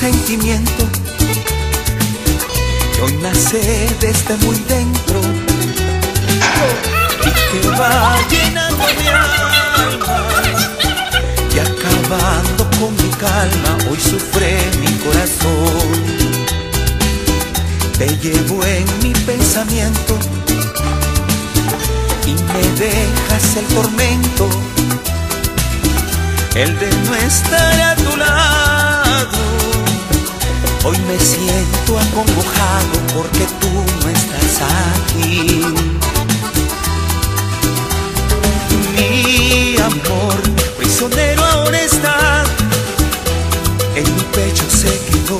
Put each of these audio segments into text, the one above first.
sentimiento que hoy nace desde muy dentro y que va llenando mi alma y acabando con mi calma. Hoy sufre mi corazón. Te llevo en mi pensamiento y me dejas el tormento, el de no estar a tu lado. Hoy me siento acongojado porque tú no estás aquí. Mi amor, prisionero ahora está, en mi pecho se quedó.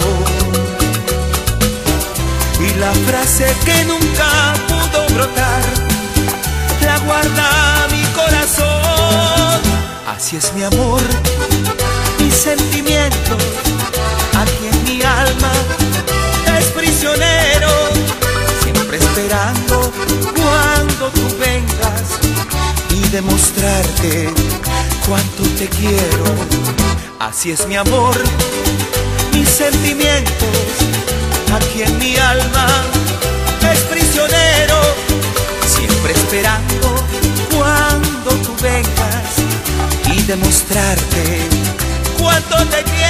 Y la frase que nunca pudo brotar, la guarda mi corazón. Así es mi amor, mi sentimiento, aquí en mi alma es prisionero, siempre esperando cuando tú vengas y demostrarte cuánto te quiero. Así es mi amor, mis sentimientos, aquí en mi alma es prisionero, siempre esperando cuando tú vengas y demostrarte cuánto te quiero.